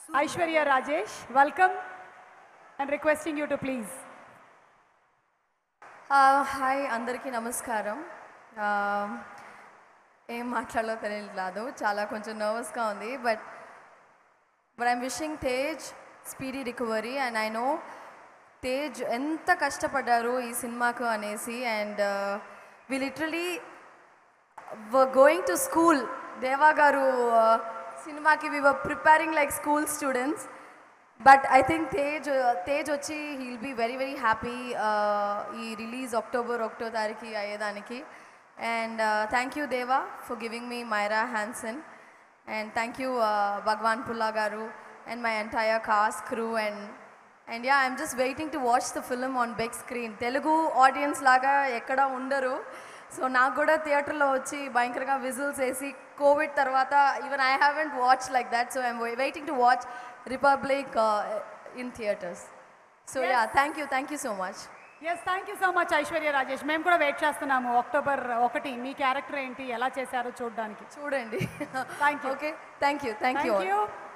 Aishwarya Rajesh, welcome and requesting you to please. Hi అందరికీ నమస్కారం. ఏం మాట్లాడాలో తెలియలేదు, చాలా కొంచెం నర్వస్గా ఉంది. But I'm wishing Tej speedy recovery. And I know Tej ఎంత కష్టపడ్డారు ఈ సినిమాకు అనేసి. And we literally going to school. Deva garu సినిమాకి we were preparing like school students. But I think Tej వచ్చి heal be very very happy ఈ రిలీజ్ ఒకటో తారీఖు అయ్యేదానికి. And thank you Deva for giving me Myra Hanson. And thank you Bhagavan Pulla garu and my entire cast crew. And yeah I'm just waiting to watch the film on big screen. Telugu audience లాగా ఎక్కడ ఉండరు. So నాకు కూడా థియేటర్లో వచ్చి భయంకరంగా విజిల్స్ వేసి covid తర్వాత even I haven't watch like that. So I'm waiting to watch Republic in theatres. So yeah thank you so much. Yes, thank you so much Aishwarya Rajesh. మేము కూడా వెయిట్ చేస్తున్నాము October 1 మీ క్యారెక్టర్ ఏంటి, ఎలా చేశారో చూడడానికి. చూడండి. Thank you. Okay, thank you. Thank you.